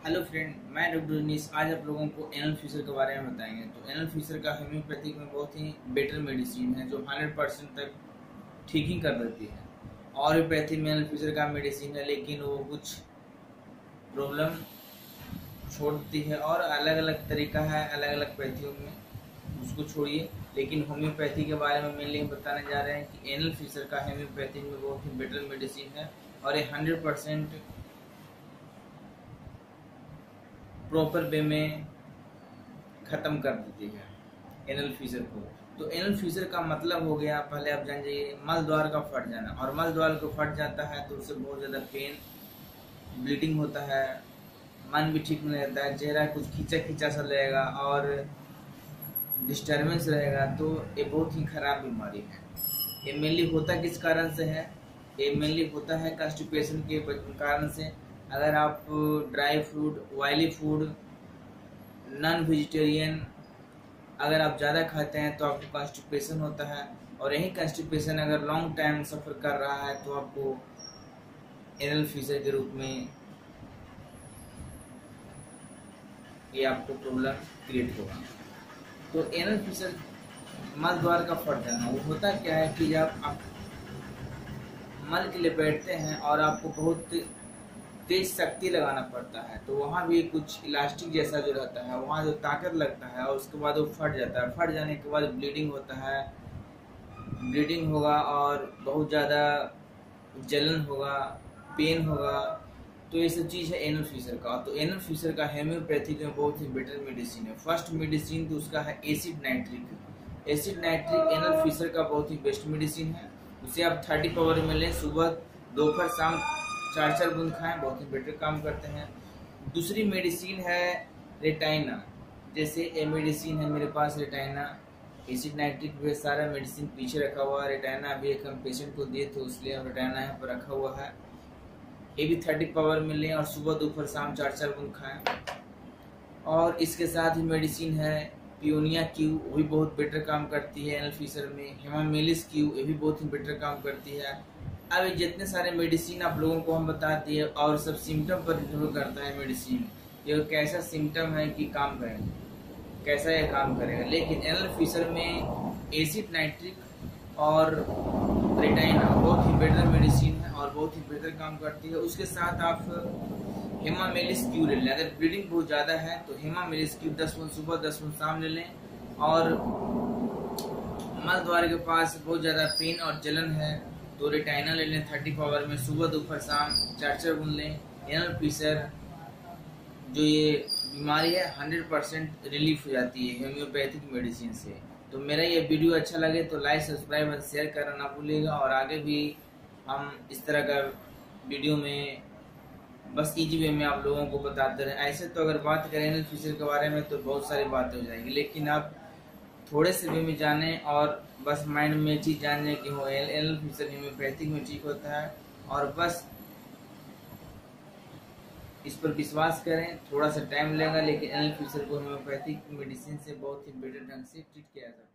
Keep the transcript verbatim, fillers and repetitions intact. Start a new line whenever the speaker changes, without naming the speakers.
Hello friend, मैं doctor नीस आज आप लोगों को एनल फिशर के बारे में बताएंगे। तो एनल फिशर का होम्योपैथिक में बहुत ही बेटर मेडिसिन है जो हंड्रेड परसेंट तक ठीक ही कर देती है। और एलोपैथी में एनल फिशर का मेडिसिन है, लेकिन वो कुछ प्रॉब्लम छोड़ती है और अलग अलग तरीका है अलग अलग पैथियों में, उसको छोड़िए। लेकिन होम्योपैथी के बारे में मेनली हम बताने जा रहे हैं कि एनल फिशर का होम्योपैथी में बहुत ही बेटर मेडिसिन है और ये हंड्रेड परसेंट प्रॉपर वे में ख़त्म कर देती है एनल फिशर को। तो एनल फिशर का मतलब हो गया, पहले आप जान जाइए, मल द्वार का फट जाना। और मल द्वार को फट जाता है तो उससे बहुत ज़्यादा पेन, ब्लीडिंग होता है, मन भी ठीक नहीं रहता है, चेहरा कुछ खींचा खींचा सा लगेगा और डिस्टर्बेंस रहेगा। तो ये बहुत ही खराब बीमारी है। ये मेनली होता किस कारण से है? ये मेनली होता है कॉन्स्टिपेशन के कारण से। अगर आप dry fruit, oily food, non vegetarian अगर आप ज़्यादा खाते हैं तो आपको कॉन्स्टिपेशन होता है। और यही कॉन्स्टिपेशन अगर लॉन्ग टाइम सफ़र कर रहा है तो आपको एनल फिशर के रूप में ये आपको प्रॉब्लम क्रिएट होगा। तो एनल फिशर मल द्वार का फट जाना, वो होता क्या है कि जब आप मल के लिए बैठते हैं और आपको बहुत तेज शक्ति लगाना पड़ता है, तो वहाँ भी कुछ इलास्टिक जैसा जो रहता है, वहाँ जो ताकत लगता है और उसके बाद वो फट जाता है। फट जाने के बाद ब्लीडिंग होता है, ब्लीडिंग होगा और बहुत ज़्यादा जलन होगा, पेन होगा। तो ये सब चीज़ है एनल फिशर का। तो एनल फिशर का होम्योपैथिक में बहुत ही बेटर मेडिसिन है। फर्स्ट मेडिसिन तो उसका है acid nitric. Acid nitric anal fissure का बहुत ही बेस्ट मेडिसिन है। उसे आप थर्टी पावर में लें, सुबह दोपहर शाम चार चार बूंद खाएं, बहुत ही बेटर काम करते हैं। दूसरी मेडिसिन है रेटाइना। जैसे ये मेडिसिन है मेरे पास रेटाइना, एसिड नाइट्रिक भी सारा मेडिसिन पीछे रखा हुआ है। रेटाइना अभी एक हम पेशेंट को दिए थे, इसलिए हम रेटाइना यहाँ पर रखा हुआ है। ये भी थर्टी पावर में लें और सुबह दोपहर शाम चार चार बूंद खाएं। और इसके साथ ही मेडिसिन है पियोनिया क्यू, वो भी बहुत बेटर काम करती है एनल फिशर में। हेमामेलिस क्यू, ये भी बहुत ही बेटर काम करती है। अब ये जितने सारे मेडिसिन आप लोगों को हम बताते हैं और सब सिम्टम पर निर्भर करता है मेडिसिन, ये कैसा सिम्टम है कि काम करें, कैसा ये काम करेगा। लेकिन एनल फिशर में एसिड नाइट्रिक और रेटाइना बहुत ही बेटर मेडिसिन है और बहुत ही बेहतर काम करती है। उसके साथ आप हेमामेलिस क्यू ले लें। अगर ब्लीडिंग बहुत ज़्यादा है तो हेमामेलिस क्यू दस बूंद सुबह दस बूंद शाम ले लें। और मल द्वार के पास बहुत ज़्यादा पेन और जलन है तो रेटाइना ले लें थर्टी पावर में, सुबह दोपहर शाम चार चार बूंद लें। एनल फिशर जो ये बीमारी है हंड्रेड परसेंट रिलीफ हो जाती है होम्योपैथिक मेडिसिन से। तो मेरा ये वीडियो अच्छा लगे तो लाइक, सब्सक्राइब और शेयर करना ना भूलिएगा। और आगे भी हम इस तरह का वीडियो में बस इजी वे में आप लोगों को बताते रहे। ऐसे तो अगर बात करें एनल फिशर के बारे में तो बहुत सारी बातें हो जाएंगी, लेकिन आप थोड़े से वे में जाने और बस माइंड में चीज़ जानने की हो एनल फिशर होम्योपैथिक में ठीक होता है। और बस इस पर विश्वास करें, थोड़ा सा टाइम लगेगा लेकिन एनल फिशर को होम्योपैथिक मेडिसिन से बहुत ही बेटर ढंग से ट्रीट किया जाता है।